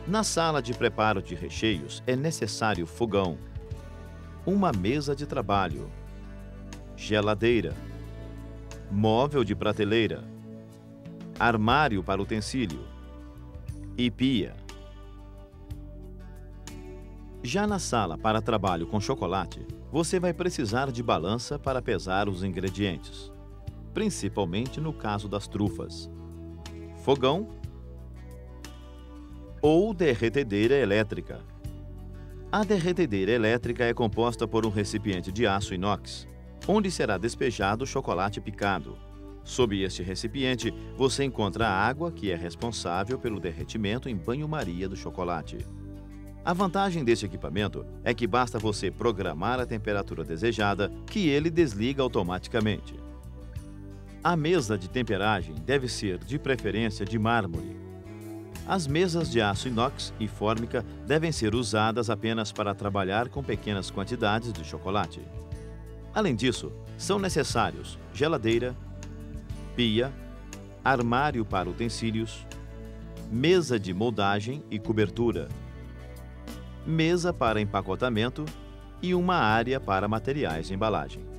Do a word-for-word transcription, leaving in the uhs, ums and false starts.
Na sala de preparo de recheios é necessário fogão, uma mesa de trabalho, geladeira, móvel de prateleira, armário para utensílio e pia. Já na sala para trabalho com chocolate, você vai precisar de balança para pesar os ingredientes, principalmente no caso das trufas, fogão ou derretedeira elétrica. A derretedeira elétrica é composta por um recipiente de aço inox, onde será despejado o chocolate picado. Sob este recipiente, você encontra a água que é responsável pelo derretimento em banho-maria do chocolate. A vantagem deste equipamento é que basta você programar a temperatura desejada, que ele desliga automaticamente. A mesa de temperagem deve ser, de preferência, de mármore. As mesas de aço inox e fórmica devem ser usadas apenas para trabalhar com pequenas quantidades de chocolate. Além disso, são necessários geladeira, pia, armário para utensílios, mesa de moldagem e cobertura, mesa para empacotamento e uma área para materiais de embalagem.